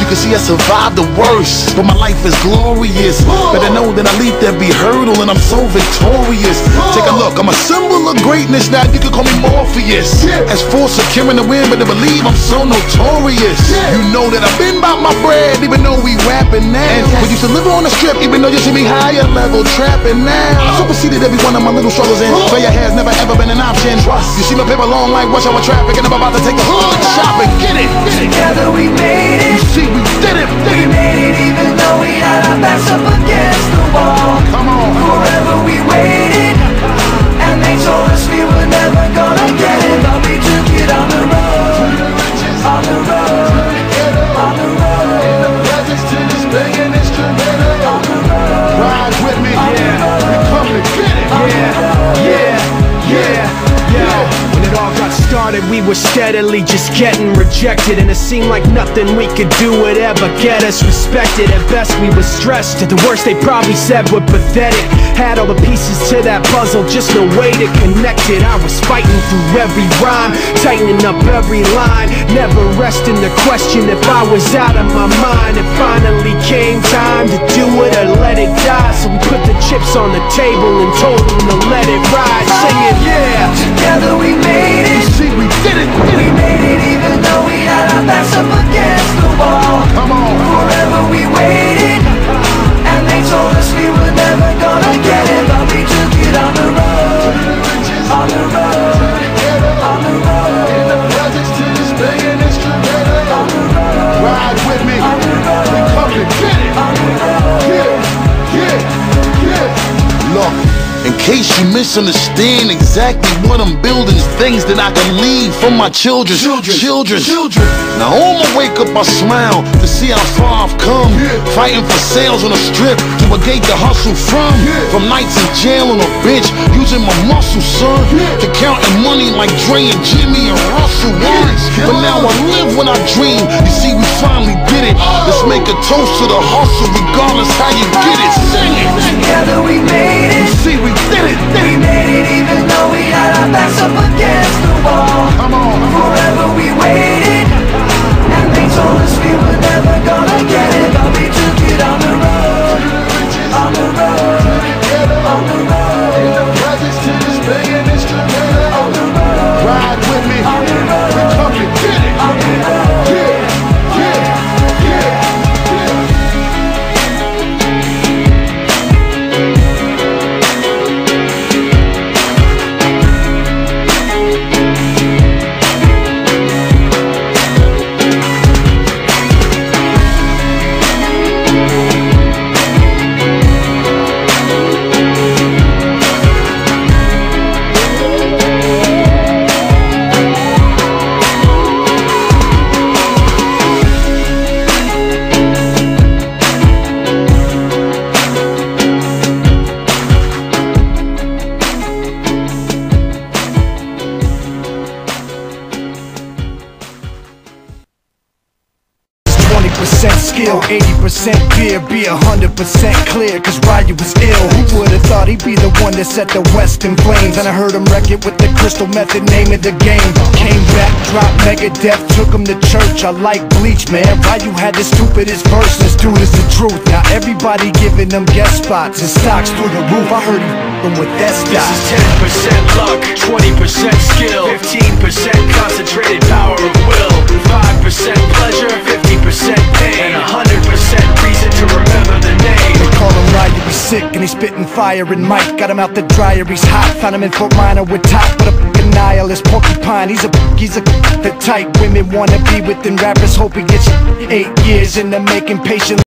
can see I survived the worst, but my life is glorious. Better know that I leap every hurdle and I'm so victorious. Take a look, I'm a symbol of greatness. Now you can call me Morpheus. As for securing the win, but to believe I'm so notorious. You know that I've been about my bread, even though we rapping now. We used to live on the strip, even though you see me higher level trapping now. I superseded every one of my little struggles, and failure has never ever been an option. You see my paper long like rush hour traffic, and I'm about to take the hood shopping. Get it? Together we made it. You see, we did it. We made it even though we had our backs up against the wall. Come on. Forever we waited, and they told us we were never gonna get it, but we took it on the road, on the road, on the road. Presence to this banging instrumental. On the road. Ride with me, yeah. We come to get it. When it all got started, we were steadily just getting rejected, and it seemed like nothing we could do would ever get us respected. At best we were stressed, at the worst they probably said we're pathetic. Had all the pieces to that puzzle, just no way to connect it. I was fighting through every rhyme, tightening up every line, never resting to question if I was out of my mind. It finally came time to do it or let it die, so we put the chips on the table and told them to let it ride. Singing, yeah. Together we made it. You see, we did it. We made it even though we had our backs up against the wall. Come on. Forever we waited, and they told us we were never gonna get it, but we took it on the road, on the road, on the road. Presence to this banging instrumental. On the road. Ride with me. On the road. We come to get it. On the road. Look, in case you misunderstand exactly what I'm building, is things that I can leave for my children. Now on my wake up I smile to see how far I've come. Fighting for sales on the strip to a gate to hustle from. From nights in jail on a bench, using my muscle, son, to counting money like Dre and Jimmy and Russell once. But now I live when I dream. You see, we finally did it. Let's make a toast to the hustle, regardless how you get it. Sing it. Together we made it. You see, we did it. We made it even though we had our backs up against the wall. Come on. Forever we waited, and they told us we were never gonna get it, but we took it on the road, on the road, on the road. Presence to this banging instrumental. On the road. Ride with me. On the road. We come to get it. On the road. Skill, 80% fear, be 100% clear, cause Ryu was ill. Who would've thought he'd be the one that set the West in flames? And I heard him wreck it with the crystal method, name of the game. Came back, dropped Megadeth, took him to church. I like Bleach, man. Ryu had the stupidest verse, this dude is the truth. Now everybody giving them guest spots and stocks through the roof. I heard him with that stock. This is 10% luck, 20% skill, 15% concentrated power of will, 5% pleasure, 50% pain, and 100% reason to remember the name. They call him Ryu, he's sick and he's spitting fire. And Mike got him out the dryer, he's hot. Found him in Fort Minor with top, but a fucking nihilist porcupine. He's a the type women wanna be with, and rappers hope he gets 8 years in the making, patient.